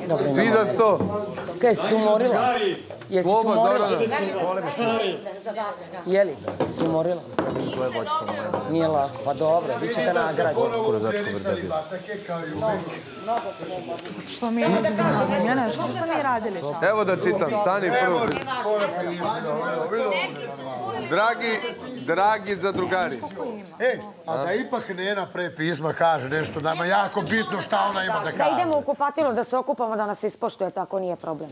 Svi za 100. Kaj, si se umorila? Jesi se umorila? Jeli? Jesi se umorila? Nije lako. Pa dobro, vi ćete nagrađeni. Što mi radili? Evo da čitam, stani prvo. Dragi zadrugari. A da ipak Nena pre pisma kaže nešto nama jako bitno šta ona ima da kaže. Da idemo u kupatilo, da se okupamo, da nas ispoštuje, tako nije problem.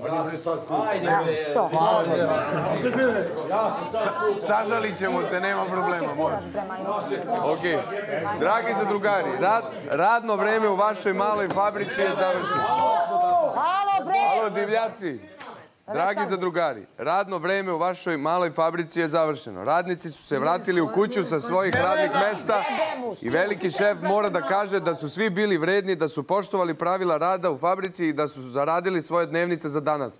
Sažalit ćemo se, nema problema. Ok. Dragi zadrugari, radno vreme u vašoj maloj fabrici je završeno. Halo, divljaci. Dragi zadrugari, radno vreme u vašoj maloj fabrici je završeno. Radnici su se vratili u kuću sa svojih radnih mesta i veliki šef mora da kaže da su svi bili vredni, da su poštovali pravila rada u fabrici i da su zaradili svoje dnevnice za danas.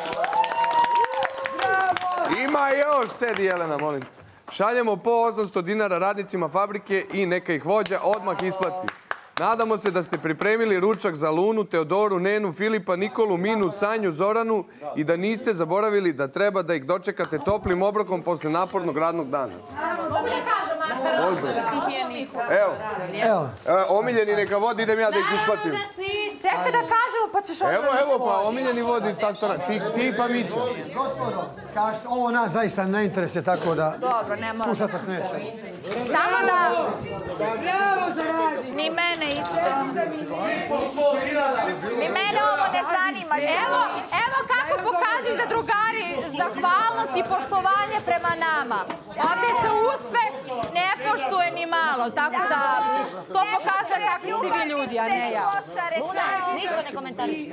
Ima još, sedi Jelena, molim. Šaljemo po 800 dinara radnicima fabrike i neka ih vođa odmah isplati. Nadamo se da ste pripremili ručak za Lunu, Teodoru, Nenu, Filipa, Nikolu, Minu, Sanju, Zoranu i da niste zaboravili da treba da ih dočekate toplim obrokom posle napornog radnog dana. Pozdrav. Evo, omiljeni neka vodi, idem ja da ih isplatim. Čekaj da kažemo, pa ćeš odmah. Evo, pa omiljeni vodi sastanak. Ti pa mi ću. Gospodo, kažete, ovo nas zaista ne interesuje, tako da slušat vas neće. Samo da... Ni mene isto. Ni mene ovo ne zanima. Evo kako pokazuju zadrugari zahvalnost i poštovanje prema nama. Ovdje se uspeh ne poštuje ni malo, tako da to pokazuje kakvi ste vi ljudi, a ne ja. Ništa ne komentariš.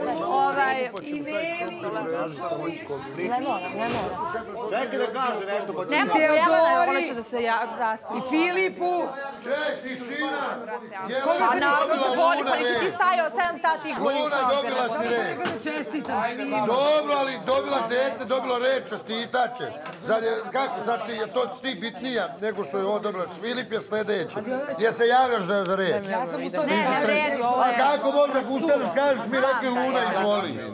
Čekaj da kaže nešto, pa Ne mogu, Jelena, ona će da se raspi. I Filipu. Ček, tišina. A naravno se boli, pa nisi ti stajao 7 sati i gulio. Luna, dobila si reč. Čestitam svima. Dobro, ali dobila dete, dobila reč, čestitat ćeš. Kako sad ti je to ti bitnija nego što je on dobila? Filip je sledeći. Je se javljaš za reč? Ja sam ustao Ne vredi, ovo je... A kako možda ustaneš, kažeš mi rekli Luna, izvoli.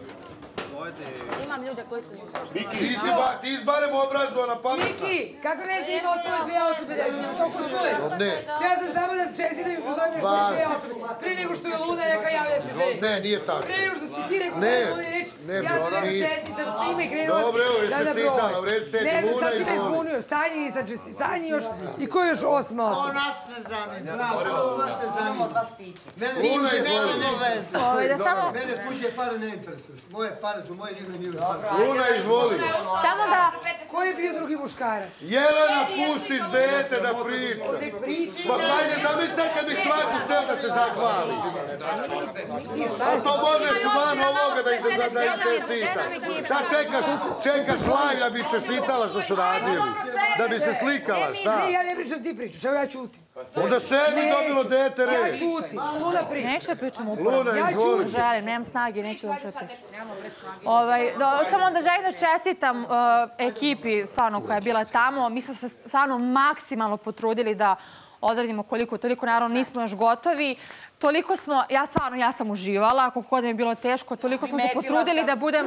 Imam ljude koji su nisu. Ti si barem obrazovana, pametna. Miki, kako ne si ima ostale 2 osobe da ti se toliko čuje? Ne. Ja sam samo da čestitam i pozovem još 2 osobe. Prije nego što je Luna rekao javlja se sve. Ne, nije tačno. Prije nego što si ti rekao da je Luna reč, ja sam rekao čestitam svima i krenuo da Dobro, evo, jesi da čestitala, u redu sedi, Ne znam, Luna, sad si me izvoli. zbunio. Sanji nisam čestit. Sanji još i ko je još 8 osoba? Ovo nas ne zanima. Ovo nas ne zanima. Luna, izvoli. Mene tuđe pare ne interesuju. Moje pare su moje njegove njegove pare. Luna, izvoli. Samo da... Ko je bio drugi muškarac? Jelena, pustiš dete da priča. Pa hajde, zamisli kad bi svako hteo da se zahvali. A to možeš van ovoga da ih čestita. Šta čekaš live da bi čestitala što su radili? Da bi se slikala, šta? Ne, ja ne pričam, ti pričaš. Evo ja ćutim. Onda sebi dobilo dete Ja reč. ćutim. Luna priča. Neću da pričam upravo. Luna, izvoli. Želim, nemam snage, neću da pričam. Samo da želim da čestitam ekipi stvarno koja je bila tamo. Mi smo se stvarno maksimalno potrudili da odradimo koliko toliko, naravno nismo još gotovi. Toliko smo, ja sam uživala, koliko god mi je bilo teško, toliko smo se potrudili da bude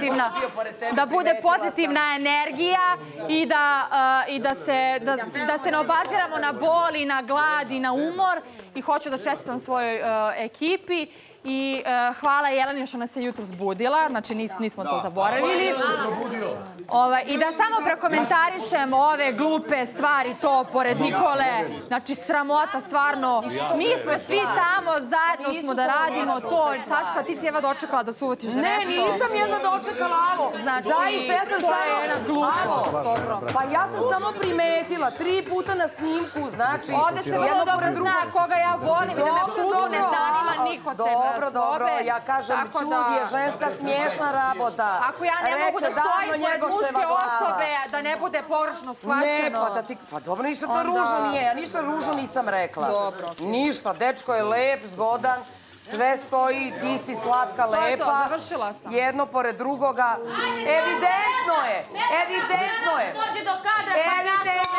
pozitivna energija i da se ne obaziramo na bol i na glad i na umor. I hoću da čestitam svojoj ekipi. I hvala Jeleni što nas je jutro zbudila, znači nismo to zaboravili. I da samo prekomentarišem ove glupe stvari, to pored Nikole, znači sramota stvarno. Mi smo svi tamo, zajedno smo da radimo to. Saška, ti si jedva dočekala da se uvatiš za nešto. Ne, nisam jedva dočekala, alo. Zaista, ja sam samo... Pa ja sam samo primetila 3 puta na snimku, znači... Ovde se vrlo dobro zna koga ja volim i da me apsolutno ne zanima niko se. Dobro, ja kažem, čud je ženska smiješna rabota. Ako ja ne mogu da stojim pored muške osobe, da ne bude pogrešno shvaćeno. Ne, pa dobro, ništa to ružno nije, ja ništa ružno nisam rekla. Dobro. Ništa, dečko je lep, zgodan, sve stoji, ti si slatka, lepa. Završila sam. Jedno pored drugoga. Evidentno je, evidentno je.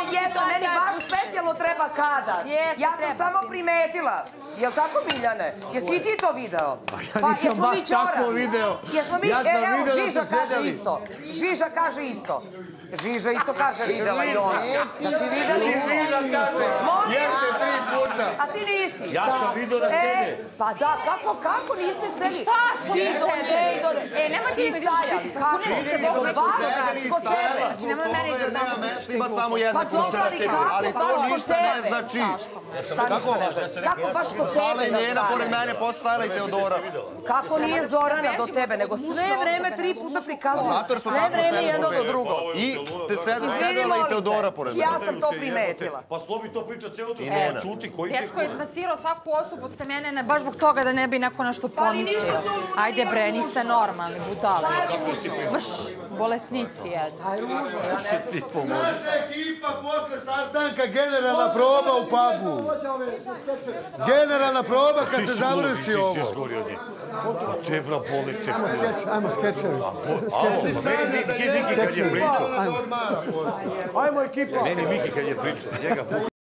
jeste, meni baš specijalno treba kadar. Ja sam samo primetila. Jel' tako, Miljane? Jesi i ti to video? Pa ja nisam baš tako video. Ja sam video da su sedeli. Žiža kaže isto. Žiža isto kaže videla i ona. Znači videli su. Žiža kaže, jeste 3 puta. A ti nisi. Ja sam video da sede. Pa da, kako niste seli? Šta su Ti sede? do Nejdore. Nemoj ti me stajali. Kako? Baš kod tebe. Nemoj meni da dam. Ima samo jedna Pa dobro, ali kako baš kod tebe? Ne znači. Šta ništa ne znači? Kako baš kod tebe da Njena pored mene, postajala i Teodora. Kako nije Zorana do tebe, nego sve vreme 3 puta prikazuje. Sve vreme jedno do drugog. I te sedela i Teodora pored mene. Ja sam to primetila. Pa Slobi to priča cijelo to čuti. Dečko je izmasirao svaku osobu sa mene, baš zbog toga da ne bi neko nešto pomislio. Ajde bre, niste normalni, budali. Baš bolesnici, jedno. Naša ekipa posle sastanka generalna proba u pubu. Generalna proba kad se završi ovo. Te bra boli te. Ajmo skečevi. Meni Miki kad je pričao. Ajmo ekipa. Meni Miki kad je pričao. Njega